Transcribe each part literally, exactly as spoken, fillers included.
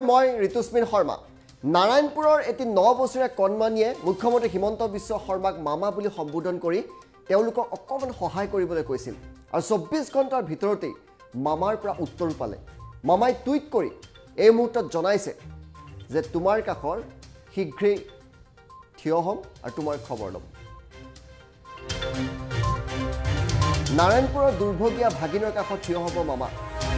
মই ঋতুস্মিন শৰ্মা নাৰায়ণপুৰৰ এটি ন বছৰীয়া কণমানিয়ে মুখ্যমন্ত্ৰী হিমন্ত বিশ্ব শৰ্মাক মামা বুলি সম্বোধন কৰি তেওঁলোকক অকমান সহায় কৰিবলৈ কৈছিল আৰু চৌব্বিছ ঘণ্টাৰ ভিতৰতেই মামাৰ পৰা উত্তৰ পালে মামাই টুইট কৰি এই মুহূৰ্তত জনাইছে যে তোমাৰ কাষৰ শীঘ্ৰেই থিয় হ'ম আৰু তোমাৰ খবৰ ল'ম নাৰায়ণপুৰৰ দুৰ্ভগীয়া ভাগিনৰ কাষত থিয় হ'ব মামা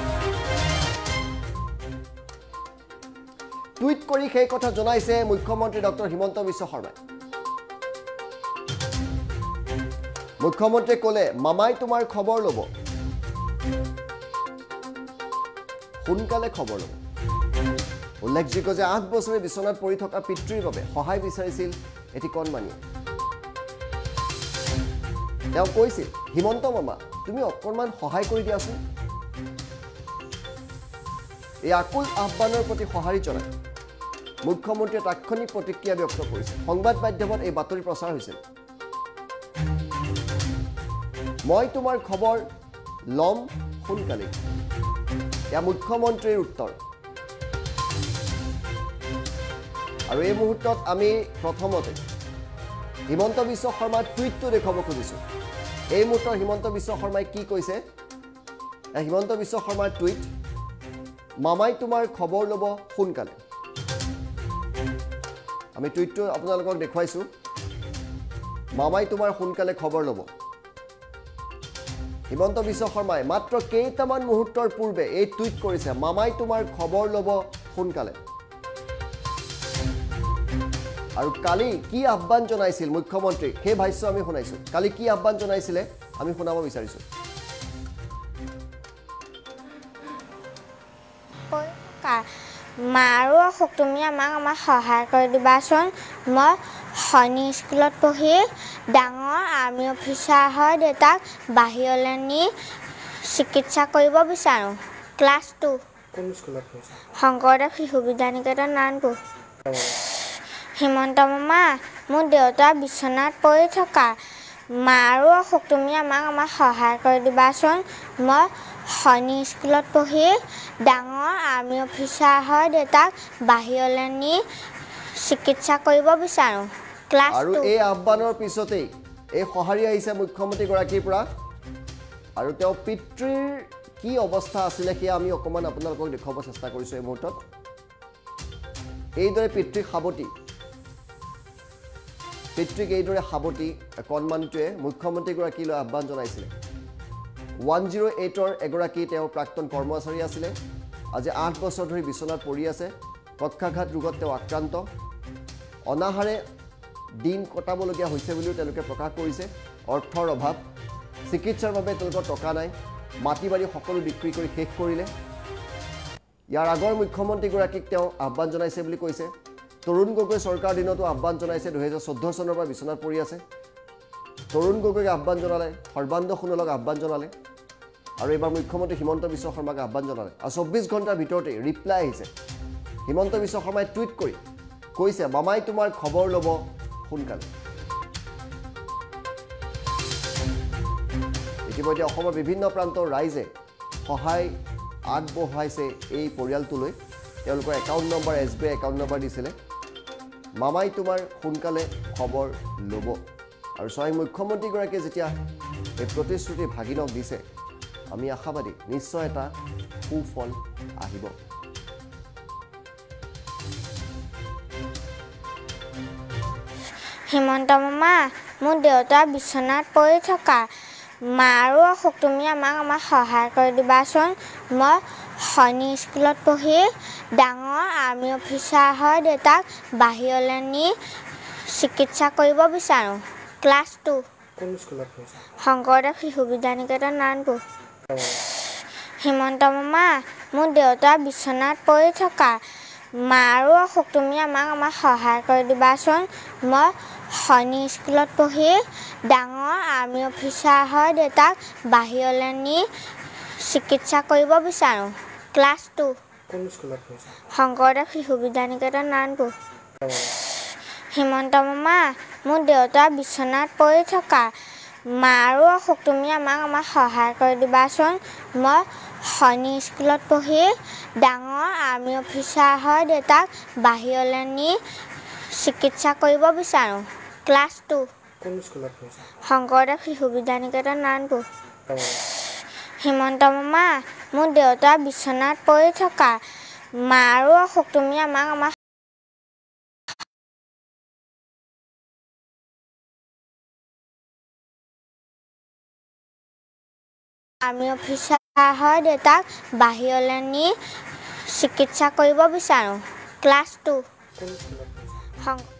টুইট কৰি সেই কথা জনাইছে মুখ্যমন্ত্ৰী ডক্টৰ হিমন্ত বিশ্ব শৰ্মাই মুখ্যমন্ত্ৰীয়ে ক'লে মামাই তোমাৰ খবৰ ল'ব সোনকালে খবৰ ল'ব উল্লেখযোগ্য যে আঠ বছৰে বিচনাত পৰি থকা পিতৃৰ বাবে সহায় বিচাৰিছিল এটি কণমানিয়ে তেওঁ কৈছিল হিমন্ত মামা তুমি অকণমান সহায় কৰি দিয়াচোন এই আকুল আহ্বানৰ প্ৰতি সঁহাৰি জনাই মুখ্যমন্ত্ৰীয়ে তাৎক্ষণিক প্ৰতিক্ৰিয়া ব্যক্ত কৰিছে সংবাদ মাধ্যমত এই বাতৰি প্ৰচাৰ হৈছিল মই তোমাৰ খবৰ ল'ম সোনকালে এয়া মুখ্যমন্ত্ৰীৰ উত্তৰ আৰু এই মুহূৰ্তত আমি প্ৰথমতে হিমন্ত বিশ্ব শৰ্মাৰ টুইটটো দেখুৱাব খুজিছোঁ এই মুহূৰ্তত হিমন্ত বিশ্ব শৰ্মাই কি কৈছে হিমন্ত বিশ্ব শৰ্মাৰ টুইট মামাই তোমাৰ খবৰ ল'ব সোনকালে আমি টুইটটো আপোনালোকক দেখুৱাইছোঁ মামাই তোমাৰ সোনকালে খবৰ ল'ব হিমন্ত বিশ্ব শৰ্মাই মাত্ৰ কেইটামান মুহূৰ্তৰ পূৰ্বে এই টুইট কৰিছে মামাই তোমাৰ খবৰ ল'ব সোনকালে আৰু কালি কি আহ্বান জনাইছিল মুখ্যমন্ত্ৰী সেই ভাষ্য আমি শুনাইছোঁ কালি কি আহ্বান জনাইছিলে আমি শুনাব বিচাৰিছোঁ মা আৰু তুমি আমাক আমাক সহায় কৰি দিবাচোন মই শনি স্কুলত পঢ়ি ডাঙৰ আৰ্মি অফিচাৰ হয় দেউতাক বাহিৰলৈ নি চিকিৎসা কৰিব বিচাৰোঁ ক্লাছ টু শংকৰদেৱ শিশু বিদ্যানিকেতন নাৰায়ণপুৰ হিমন্ত মামা মোৰ দেউতা বিচনাত পৰি থকা মা আৰু তুমি আমাক আমাক সহায় কৰি দিবাচোন মই শনি স্কুলত পঢ়ি ডাঙৰ আৰ্মি অফিচাৰ হয় দেউতাক বাহিৰলৈ নি চিকিৎসা কৰিব বিচাৰোঁ ক্লাছ আৰু এই আহ্বানৰ পিছতেই এই সঁহাৰি আহিছে মুখ্যমন্ত্ৰীগৰাকীৰ পৰা আৰু তেওঁ পিতৃৰ কি অৱস্থা আছিলে সেয়া আমি অকণমান আপোনালোকক দেখুৱাব চেষ্টা কৰিছোঁ এই মুহূৰ্তত এইদৰে পিতৃক সাৱটি পিতৃক এইদৰে সাৱটি কণমানিটোৱে মুখ্যমন্ত্ৰীগৰাকীলৈ আহ্বান জনাইছিলে ওৱান জিৰ' এইটৰ এগৰাকী তেওঁ প্ৰাক্তন কৰ্মচাৰী আছিলে আজি আঠ বছৰ ধৰি বিচনাত পৰি আছে পক্ষাঘাত ৰোগত তেওঁ আক্ৰান্ত অনাহাৰে দিন কটাবলগীয়া হৈছে বুলিও তেওঁলোকে প্ৰকাশ কৰিছে অৰ্থৰ অভাৱ চিকিৎসাৰ বাবে তেওঁলোকৰ টকা নাই মাটি বাৰী সকলো বিক্ৰী কৰি শেষ কৰিলে ইয়াৰ আগৰ মুখ্যমন্ত্ৰীগৰাকীক তেওঁ আহ্বান জনাইছে বুলি কৈছে তৰুণ গগৈ চৰকাৰ দিনতো আহ্বান জনাইছে দুহেজাৰ চৈধ্য চনৰ পৰা বিচনাত পৰি আছে তৰুণ গগৈক আহ্বান জনালে সৰ্বানন্দ সোণোৱালক আহ্বান জনালে আৰু এইবাৰ মুখ্যমন্ত্ৰী হিমন্ত বিশ্ব শৰ্মাক আহ্বান জনালে আৰু চৌব্বিছ ঘণ্টাৰ ভিতৰতে ৰিপ্লাই আহিছে হিমন্ত বিশ্ব শৰ্মাই টুইট কৰি কৈছে মামাই তোমাৰ খবৰ ল'ব সোনকালে ইতিমধ্যে অসমৰ বিভিন্ন প্ৰান্তৰ ৰাইজে সহায় আগবঢ়াইছে এই পৰিয়ালটোলৈ তেওঁলোকৰ account number S B I account number দিছিলে মামাই তোমাৰ সোনকালে খবৰ ল'ব আৰু স্বয়ং মুখ্যমন্ত্ৰীগৰাকীয়ে যেতিয়া এই প্ৰতিশ্ৰুতি ভাগিনক দিছে আমি আশাবাদী নিশ্চয় এটা সুফল আহিব হিমন্ত মামা মোৰ দেউতা বিচনাত পৰি থকা মা আৰু তুমি আমাক আমাক সহায় কৰি দিবাচোন মই শনি স্কুলত পঢ়ি ডাঙৰ আৰ্মি অফিচাৰ হয় দেউতাক বাহিৰলৈ নি চিকিৎসা কৰিব বিচাৰোঁ ক্লাছ টু শংকৰদেৱ শিশু বিদ্যানিকেতন নাৰায়ণপুৰ হিমন্ত মামা মোৰ দেউতা বিচনাত পৰি থকা মা আৰু তুমি আমাক আমাক সহায় কৰি দিবাচোন মই শনি স্কুলত পঢ়ি ডাঙৰ আৰ্মি অফিচাৰ হয় দেউতাক বাহিৰলৈ নি চিকিৎসা কৰিব বিচাৰোঁ ক্লাছ টু শংকৰদেৱ শিশু বিদ্যানিকেতন নাৰায়ণপুৰ হিমন্ত মামা মোৰ দেউতা বিচনাত পৰি থকা মা আৰু তুমি আমাক আমাক সহায় কৰি দিবাচোন মই শনি স্কুলত পঢ়ি ডাঙৰ আৰ্মি অফিচাৰ হয় দেউতাক বাহিৰলৈ নি চিকিৎসা কৰিব বিচাৰোঁ ক্লাছ টু কোন স্কুলত পঢ়িছে শংকৰদেৱ শিশু বিদ্যানিকেতন নাৰায়ণপুৰ হিমন্ত মামা মোৰ দেউতা বিচনাত পৰি থকা মাৰো অসুখ তুমি আমাক আমাৰ আৰ্মি অফিচাৰ হয় দেউতাক বাহিৰলৈ নি চিকিৎসা কৰিব বিচাৰোঁ ক্লাছ টু কোন স্কুলত পঢ়িছে শংকৰ